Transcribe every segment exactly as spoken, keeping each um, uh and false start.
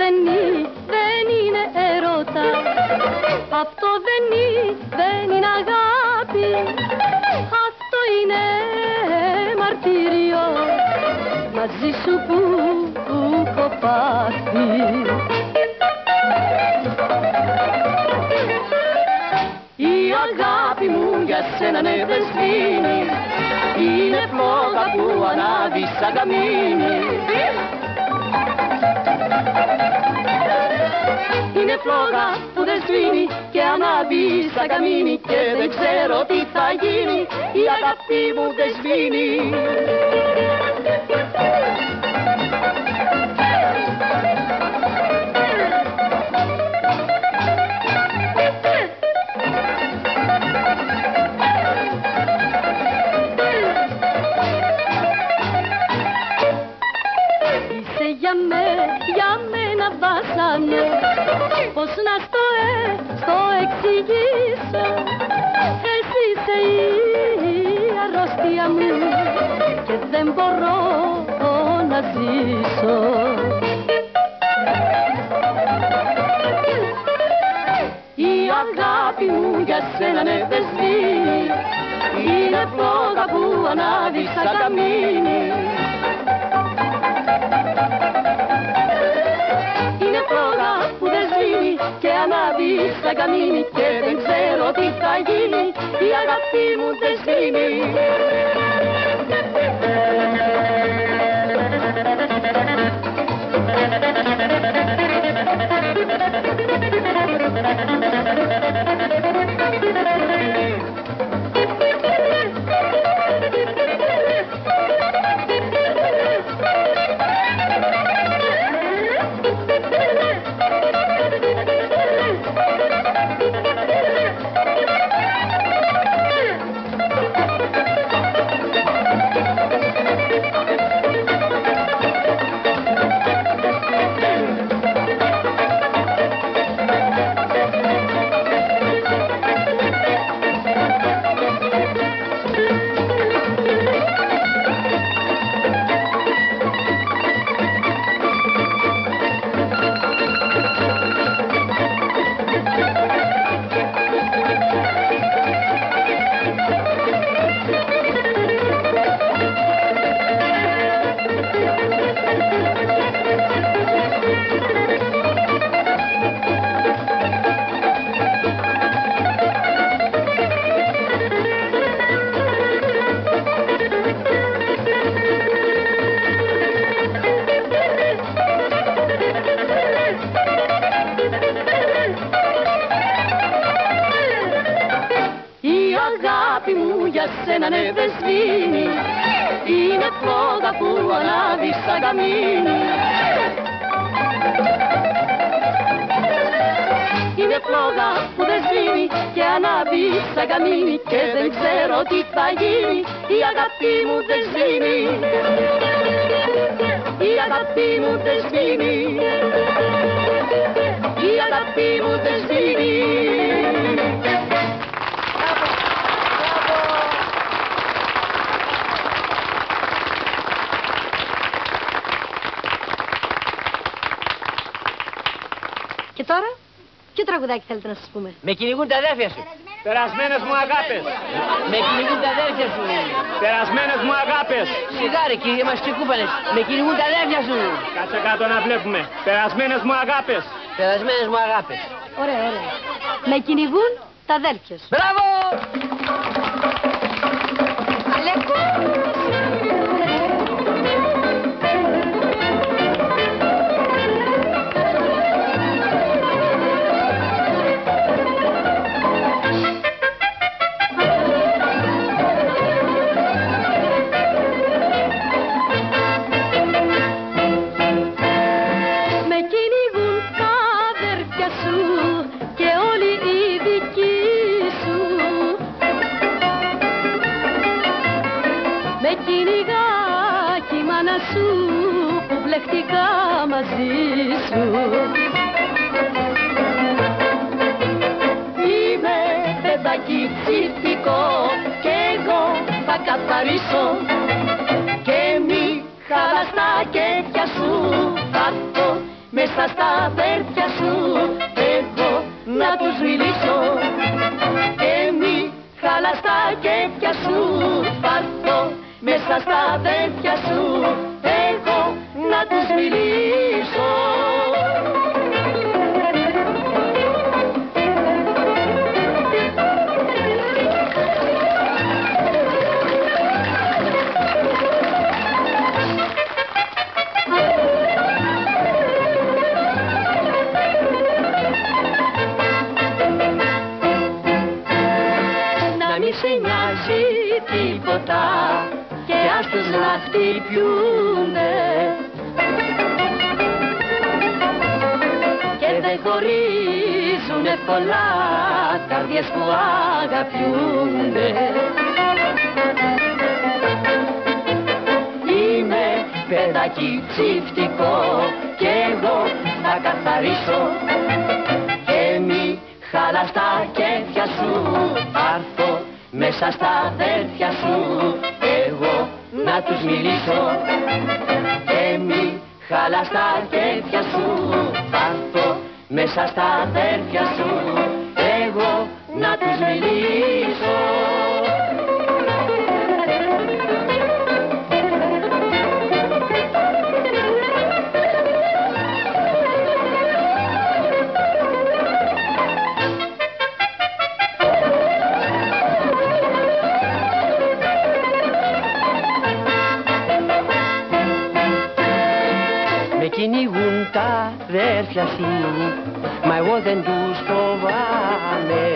δεν είναι, δεν είναι ερώτα. Αυτό δεν είναι, δεν είναι αγάπη. Αυτό είναι μαρτύριο μαζί σου που έχω πάθει. Η αγάπη μου για σένα ναι δεν σβήνει. Είναι φλόγα που ανάβει σαν καμίνι. Είναι φλόγα που δεν σβήνει και ανάβει σαν καμίνι. Και δεν ξέρω τι θα γίνει, η αγάπη μου δεν σβήνει. Πώς να στο, ε, στο εξηγήσω. Εσύ είσαι η αρρώστια μου και δεν μπορώ να ζήσω. Η αγάπη μου για σένα ναι δεν σβήνει. Είναι φλόγα που ανάβει σαν καμίνι. Και ανάβει σαν καμίνι και δεν ξέρω τι θα γίνει, η αγάπη μου δεν σβήνει. Σένα ναι δεν σβήνει. Είναι φλόγα που ανάβει σαν καμίνι. Είναι φλόγα που δεν σβήνει και ανάβει σαν καμίνι. Και δεν ξέρω τι θα γίνει, η αγάπη μου δεν σβήνει. Η αγάπη μου δεν σβήνει. Η αγάπη μου δεν σβήνει. Και τώρα, ποιο τραγουδάκι θέλετε να σας πούμε? Με κυνηγούν τα αδέρφια σου. Περασμένες μου αγάπες. Με κυνηγούν τα αδέρφια σου. Περασμένες μου αγάπες. Σιγάρε κύριε μας και κούπανες. Με κυνηγούν τα αδέρφια σου. Κάτσε κάτω να βλέπουμε. Περασμένες μου αγάπες. Περασμένες μου αγάπες. Ωραία, ωραία. Με κυνηγούν τα αδέρφια σου. Μπράβο! Αλέκο! Μαζί σου είμαι παιδάκι ψηφικό και εγώ θα καθαρίσω και μη χαλάς τα κέφια σου. Θα έρθω με μέσα στα αδέρφια σου εγώ να τους μιλήσω. Και μη χαλάς τα κέφια σου, θα έρθω μέσα στα αδέρφια σου εγώ να τους μιλήσω. Να μη σε νοιάζει τίποτα και ας τους να χτυπιούνε και δεν χωρίζουν εύκολα καρδιές που αγαπιούνται. Είμαι παιδάκι ψυφτικό και εγώ θα καθαρίσω και μη χαλάς τα κέφια σου, θα έρθω μέσα στα αδέρφια σου εγώ να τους μιλήσω. Και μη χαλάς τα κέφια σου, θα έρθω μέσα στα αδέρφια σου εγώ να τους μιλήσω. Με κυνηγούν τα αδέρφια σου, μα εγώ δεν τους φοβάμαι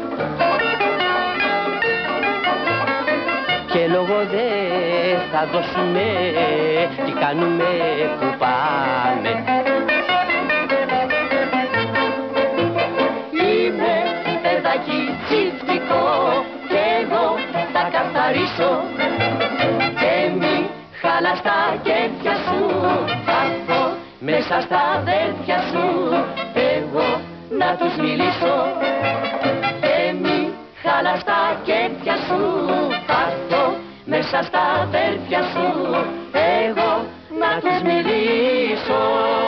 και λόγω δεν θα δώσουμε, τι κάνουμε που πάμε. Είμαι παιδάκι τσιφτικό και εγώ θα καθαρίσω και μη χαλάς τα κέφια σου, θα έρθω μέσα στα αδέρφια σου εγώ να τους μιλήσω. Και μη χαλάς τα κέφια σου, θα έρθω μέσα στα αδέρφια σου εγώ να τους μιλήσω.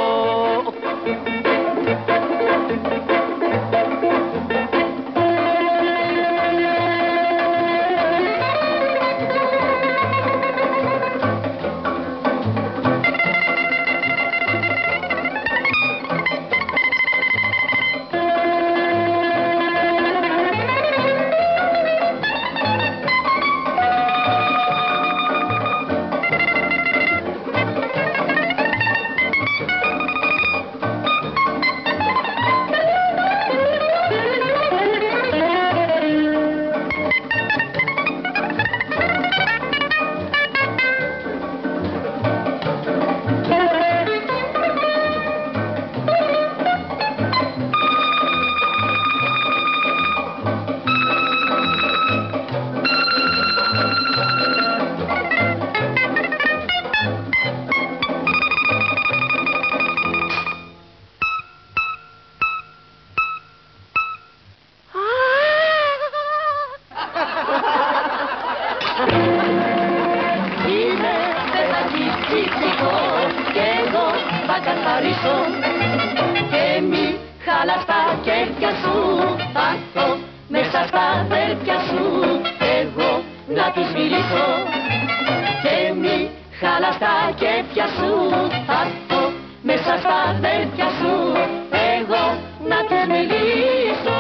Είμαι παιδάκι ψυχρικό και εγώ θα καθαρίσω και μη χαλάς τα κέφια σου, θα έρθω μέσα στα αδέρφια σου εγώ να τους μιλήσω. Και μη χαλάς τα κέφια σου, θα έρθω μέσα στα αδέρφια σου εγώ να τους μιλήσω.